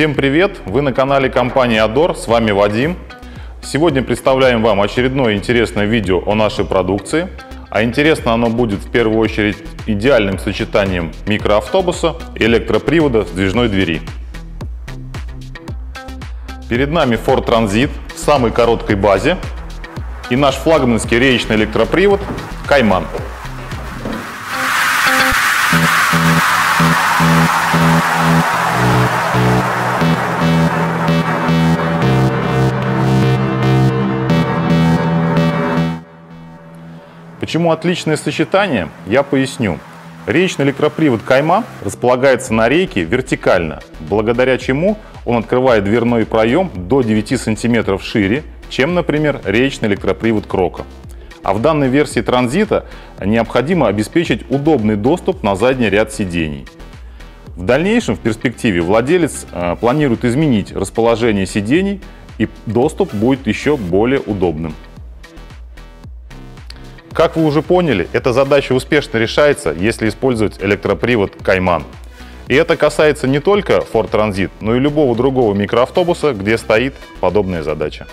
Всем привет! Вы на канале компании Ador, с вами Вадим. Сегодня представляем вам очередное интересное видео о нашей продукции. А интересно оно будет в первую очередь идеальным сочетанием микроавтобуса и электропривода сдвижной двери. Перед нами Ford Transit в самой короткой базе и наш флагманский реечный электропривод Кайман. Почему отличное сочетание, я поясню. Реечный электропривод Кайман располагается на рейке вертикально, благодаря чему он открывает дверной проем до 9 см шире, чем, например, реечный электропривод Крока. А в данной версии Транзита необходимо обеспечить удобный доступ на задний ряд сидений. В дальнейшем, в перспективе, владелец планирует изменить расположение сидений, и доступ будет еще более удобным. Как вы уже поняли, эта задача успешно решается, если использовать электропривод Кайман. И это касается не только Ford Transit, но и любого другого микроавтобуса, где стоит подобная задача.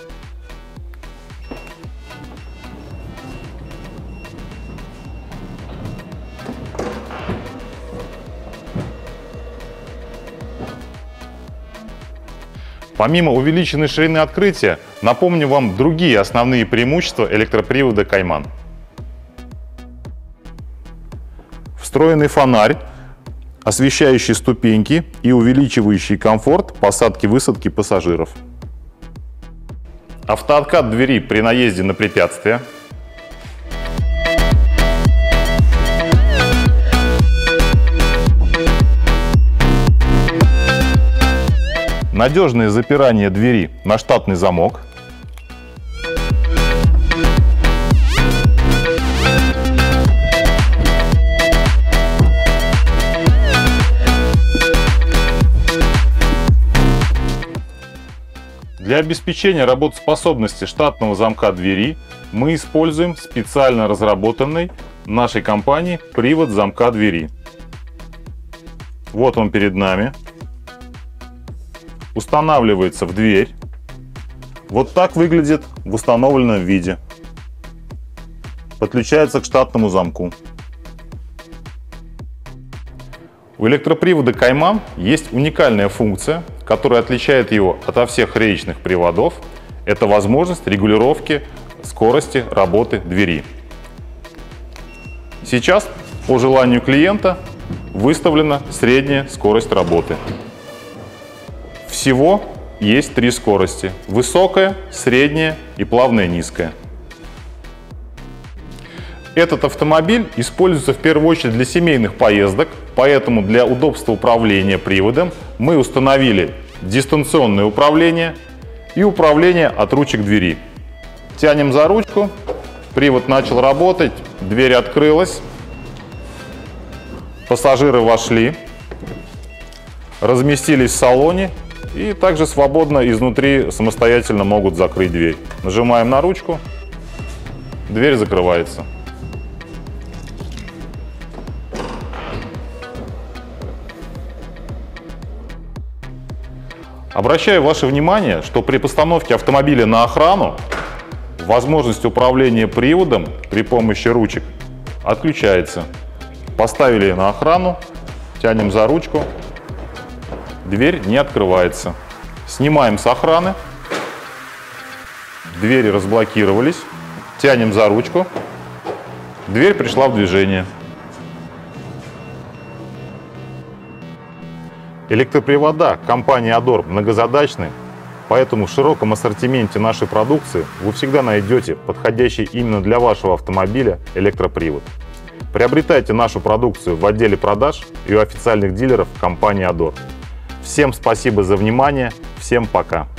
Помимо увеличенной ширины открытия, напомню вам другие основные преимущества электропривода Кайман. Встроенный фонарь, освещающий ступеньки и увеличивающий комфорт посадки-высадки пассажиров. Автооткат двери при наезде на препятствия. Надежное запирание двери на штатный замок. Для обеспечения работоспособности штатного замка двери мы используем специально разработанный нашей компанией привод замка двери. Вот он перед нами. Устанавливается в дверь. Вот так выглядит в установленном виде. Подключается к штатному замку. У электропривода Кайман есть уникальная функция, которая отличает его ото всех реечных приводов. Это возможность регулировки скорости работы двери. Сейчас, по желанию клиента, выставлена средняя скорость работы. Всего есть три скорости: высокая, средняя и плавная низкая. Этот автомобиль используется в первую очередь для семейных поездок, поэтому для удобства управления приводом мы установили дистанционное управление и управление от ручек двери. Тянем за ручку, привод начал работать, дверь открылась, пассажиры вошли, разместились в салоне и также свободно изнутри самостоятельно могут закрыть дверь. Нажимаем на ручку, дверь закрывается. Обращаю ваше внимание, что при постановке автомобиля на охрану возможность управления приводом при помощи ручек отключается. Поставили на охрану, тянем за ручку, дверь не открывается. Снимаем с охраны, двери разблокировались, тянем за ручку, дверь пришла в движение. Электропривода компании Ador многозадачны, поэтому в широком ассортименте нашей продукции вы всегда найдете подходящий именно для вашего автомобиля электропривод. Приобретайте нашу продукцию в отделе продаж и у официальных дилеров компании Ador. Всем спасибо за внимание, всем пока!